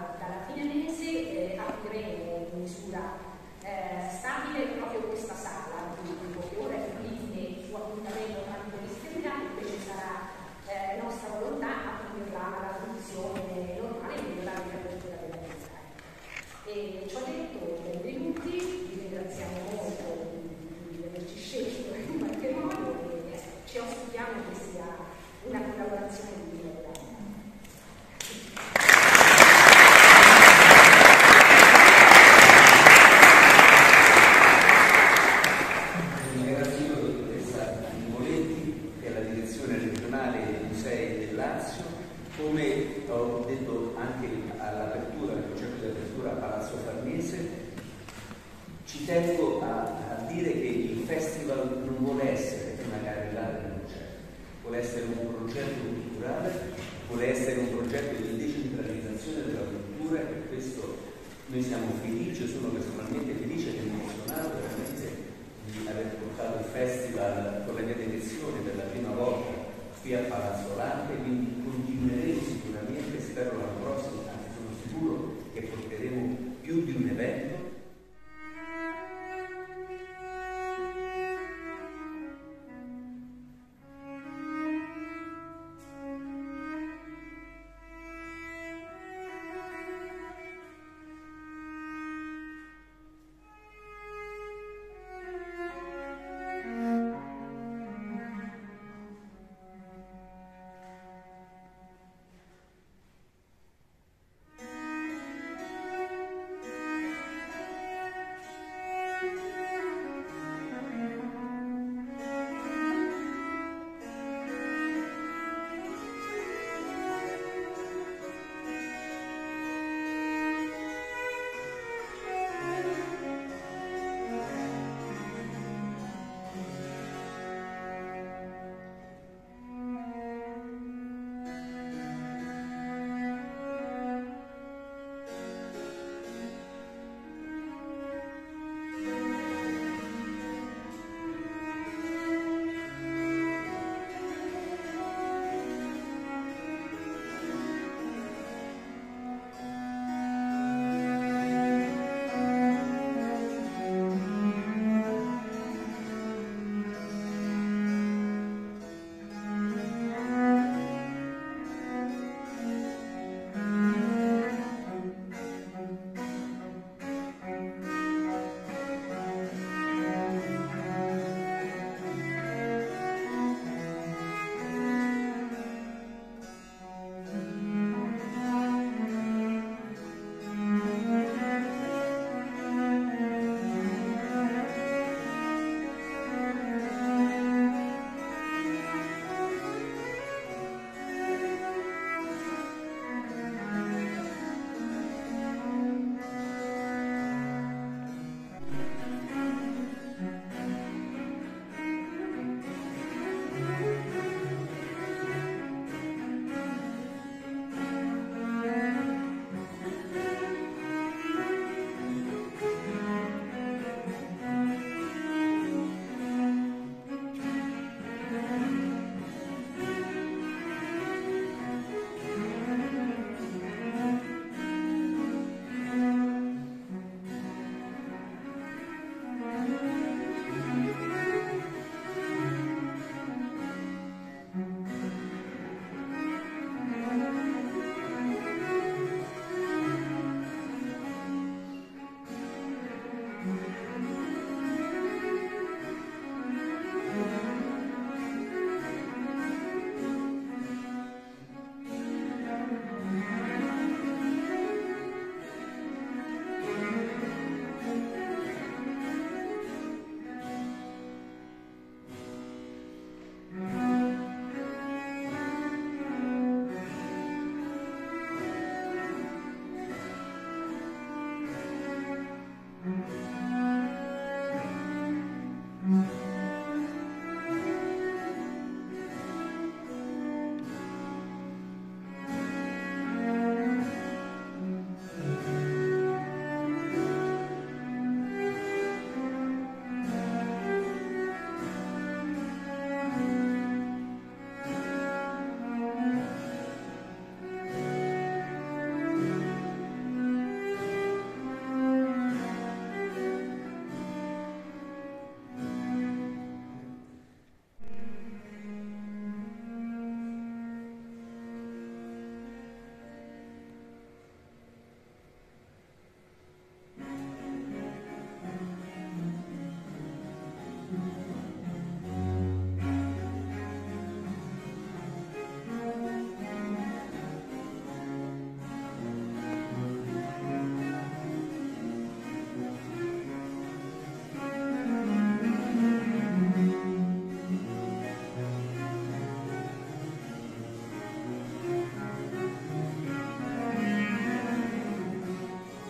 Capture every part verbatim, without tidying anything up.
da, dalla fine mese eh, apriremo in misura eh, stabile proprio questa sala, quindi poche ore pubbliche su appuntamento tramite l'iscrizione, invece sarà eh, nostra volontà aprirla alla funzione normale di migliorare l'apertura della vita. E ciò detto, benvenuti, vi ringraziamo molto di, di averci scelto in qualche modo e ci auspichiamo che sia una collaborazione di livello. Come ho detto anche all'apertura, al progetto di apertura a Palazzo Farnese, ci tengo a, a dire che il festival non vuole essere una carrellata di concerti, vuole essere un progetto culturale, vuole essere un progetto di decentralizzazione della cultura e per questo noi siamo felici, io sono personalmente felice ed emozionato veramente di aver portato il festival con la mia direzione per la prima volta qui a Palazzo Lante, quindi continueremo sicuramente, spero l'anno prossimo, anzi sono sicuro che porteremo più di un evento.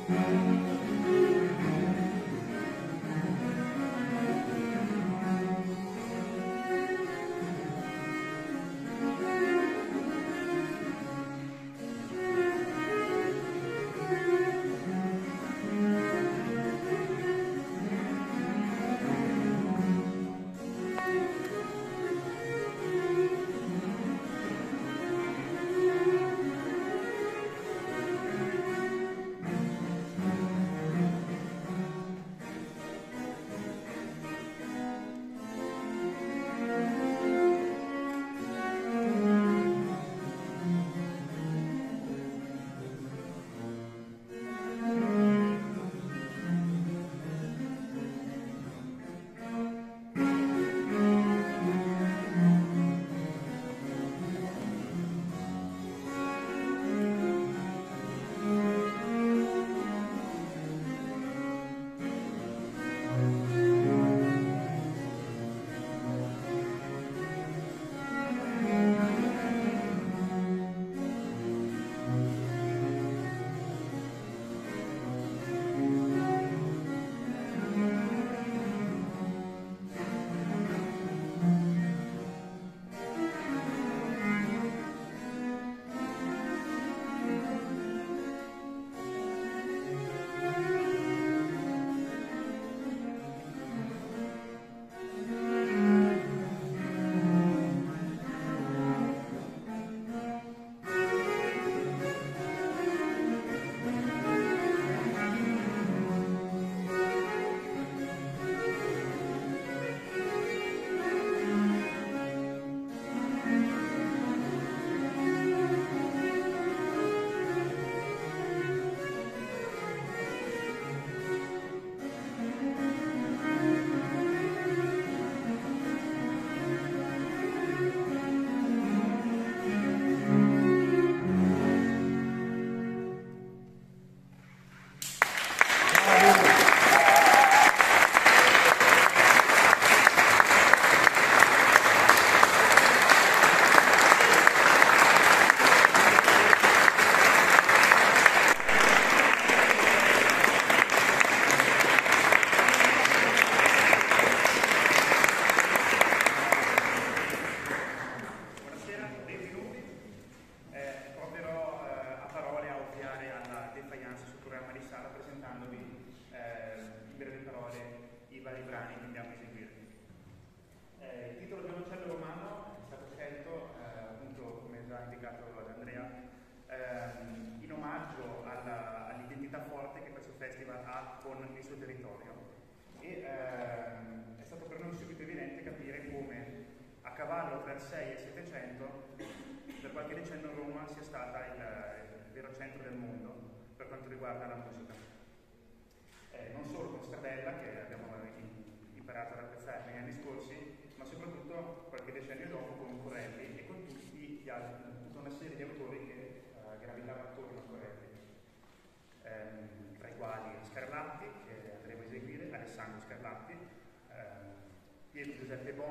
Giuseppe